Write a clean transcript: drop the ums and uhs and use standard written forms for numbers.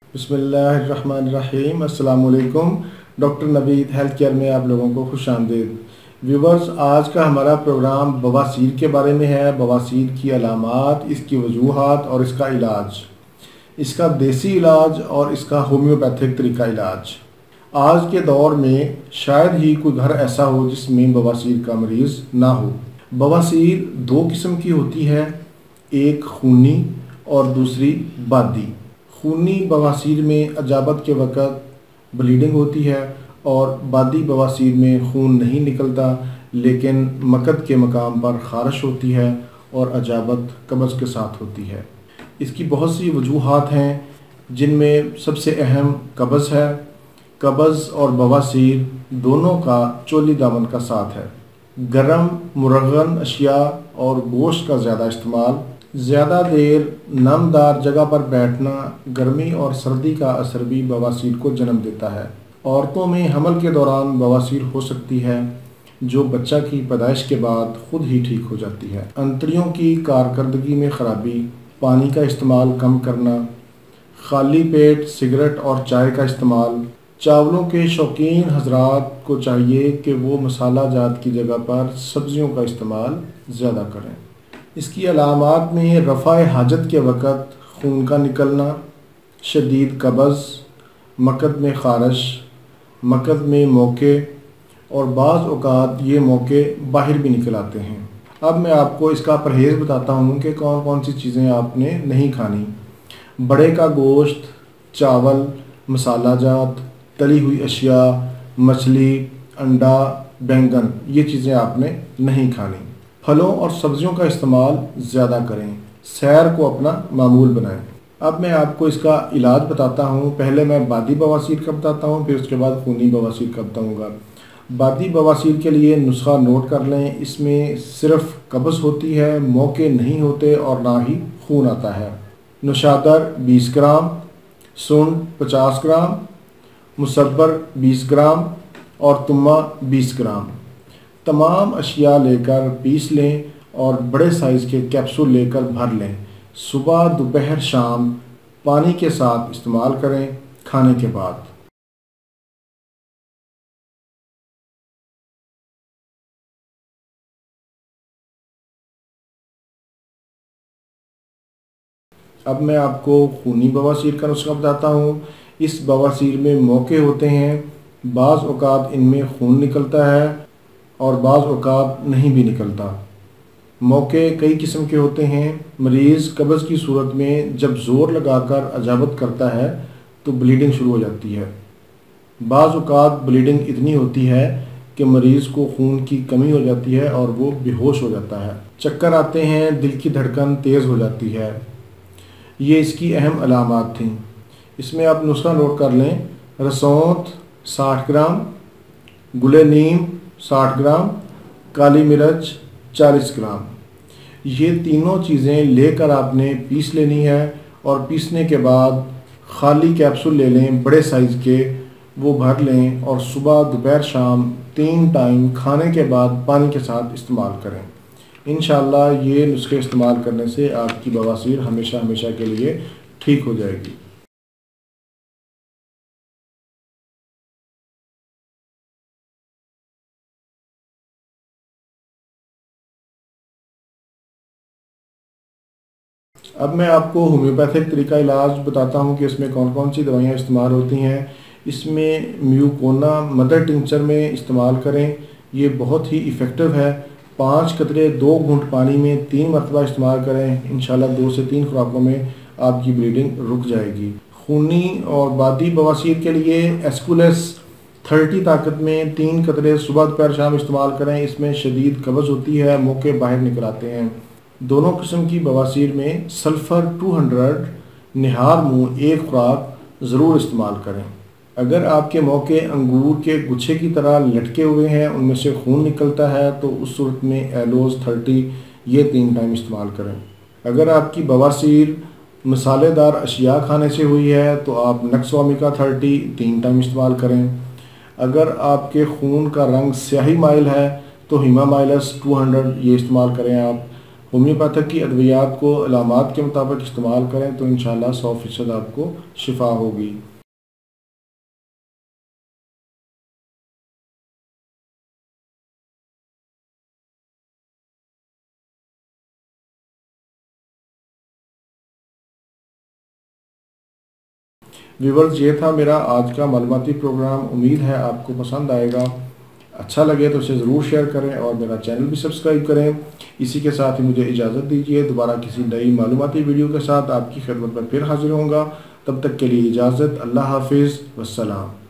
बिस्मिल्लाहिर्रहमानिर्रहीम। अस्सलाम वालेकुम। डॉक्टर नवीद हेल्थ केयर में आप लोगों को खुश आमदीद। व्यूवर्स, आज का हमारा प्रोग्राम बवासीर के बारे में है। बवासीर की अलामात, इसकी वजूहात और इसका इलाज, इसका देसी इलाज और इसका होम्योपैथिक तरीका इलाज। आज के दौर में शायद ही कोई घर ऐसा हो जिसमें बवासीर का मरीज़ ना हो। बवासीर दो किस्म की होती है, एक खूनी और दूसरी बादी। खूनी बवासीर में अजाबत के वक़्त ब्लीडिंग होती है और बादी बवासीर में खून नहीं निकलता, लेकिन मकद के मकाम पर ख़ारिश होती है और अजाबत कब्ज़ के साथ होती है। इसकी बहुत सी वजूहात हैं, जिनमें सबसे अहम कब्ज़ है। कब्ज़ और बवासीर दोनों का चोली दामन का साथ है। गरम मुरगन अशिया और गोश्त का ज़्यादा इस्तेमाल, ज़्यादा देर नमदार जगह पर बैठना, गर्मी और सर्दी का असर भी बवासीर को जन्म देता है। औरतों में हमल के दौरान बवासीर हो सकती है, जो बच्चा की पैदाइश के बाद खुद ही ठीक हो जाती है। अंतड़ियों की कारकर्दगी में ख़राबी, पानी का इस्तेमाल कम करना, खाली पेट सिगरेट और चाय का इस्तेमाल। चावलों के शौकीन हजरात को चाहिए कि वो मसाला जात की जगह पर सब्ज़ियों का इस्तेमाल ज़्यादा करें। इसकी अलामात में रफ़ा हाजत के वक़्त खून का निकलना, शदीद कब्ज़, मकद में ख़ारिश, मकद में मौके और बाज़ औक़ात ये मौके बाहर भी निकल आते हैं। अब मैं आपको इसका परहेज़ बताता हूँ कि कौन कौन सी चीज़ें आपने नहीं खानी। बड़े का गोश्त, चावल, मसाला जात, तली हुई अशिया, मछली, अंडा, बैंगन, ये चीज़ें आपने नहीं खानी। फलों और सब्जियों का इस्तेमाल ज़्यादा करें। सैर को अपना मामूल बनाएं। अब मैं आपको इसका इलाज बताता हूँ। पहले मैं बादी बवासीर का बताता हूँ, फिर उसके बाद खूनी बवासीर का बताऊँगा। बादी बवासीर के लिए नुस्खा नोट कर लें। इसमें सिर्फ कब्ज़ होती है, मौके नहीं होते और ना ही खून आता है। नौशादर 20 ग्राम, सुंड 50 ग्राम, मुसब्बर 20 ग्राम और तुम्मा 20 ग्राम। तमाम अशिया लेकर पीस लें और बड़े साइज़ के कैप्सूल लेकर भर लें। सुबह, दोपहर, शाम पानी के साथ इस्तेमाल करें खाने के बाद। अब मैं आपको खूनी बवासीर का नुस्खा बताता हूँ। इस बवासीर में मौके होते हैं, बाज़ औक़ात इनमें खून निकलता है और बाज़ औक़ात नहीं भी निकलता। मौके कई किस्म के होते हैं। मरीज़ कब्ज़ की सूरत में जब ज़ोर लगाकर अजाबत करता है तो ब्लीडिंग शुरू हो जाती है। बाज़ औक़ात ब्लीडिंग इतनी होती है कि मरीज़ को खून की कमी हो जाती है और वो बेहोश हो जाता है। चक्कर आते हैं, दिल की धड़कन तेज़ हो जाती है। ये इसकी अहम अलामात थीं। इसमें आप नुस्खा नोट कर लें। रसौंठ 60 ग्राम, गुले नीम 60 ग्राम, काली मिर्च 40 ग्राम। ये तीनों चीज़ें लेकर आपने पीस लेनी है और पीसने के बाद खाली कैप्सूल ले लें, बड़े साइज़ के, वो भर लें और सुबह, दोपहर, शाम 3 टाइम खाने के बाद पानी के साथ इस्तेमाल करें। इंशाअल्लाह ये नुस्खे इस्तेमाल करने से आपकी बवासीर हमेशा हमेशा के लिए ठीक हो जाएगी। अब मैं आपको होम्योपैथिक तरीका इलाज बताता हूँ कि इसमें कौन कौन सी दवाइयाँ इस्तेमाल होती हैं। इसमें म्यूकोना मदर टिंचर में इस्तेमाल करें, ये बहुत ही इफ़ेक्टिव है। 5 कतरे 2 घूंट पानी में 3 मरतबा इस्तेमाल करें। इंशाल्लाह 2 से 3 खुराकों में आपकी ब्लीडिंग रुक जाएगी। खूनी और बादी बवासीर के लिए एस्कुलस 30 ताकत में 3 कतरे सुबह, दोपहर, शाम इस्तेमाल करें। इसमें शदीद कब्ज़ होती है, मौके बाहर निकल आते हैं। दोनों किस्म की बवासीर में सल्फ़र 200 निहार मुँह 1 खुराक ज़रूर इस्तेमाल करें। अगर आपके मौके अंगूर के गुच्छे की तरह लटके हुए हैं, उनमें से खून निकलता है, तो उस सूरत में एलोज़ 30 ये 3 टाइम इस्तेमाल करें। अगर आपकी बवासीर मसालेदार अशिया खाने से हुई है तो आप नक्सवामिका 30 3 टाइम इस्तेमाल करें। अगर आपके खून का रंग स्याही माइल है तो हिमामाइलस 200 ये इस्तेमाल करें आप। होम्योपैथिक की अद्वियात को अलामात के मुताबिक इस्तेमाल करें तो इंशाल्लाह 100% आपको शिफा होगी। व्यूवर्स, ये था मेरा आज का मालूमाती प्रोग्राम। उम्मीद है आपको पसंद आएगा। अच्छा लगे तो इसे ज़रूर शेयर करें और मेरा चैनल भी सब्सक्राइब करें। इसी के साथ ही मुझे इजाज़त दीजिए। दोबारा किसी नई मालूमाती वीडियो के साथ आपकी खिदमत में फिर हाजिर होऊंगा। तब तक के लिए इजाज़त। अल्लाह हाफिज़, वस्सलाम।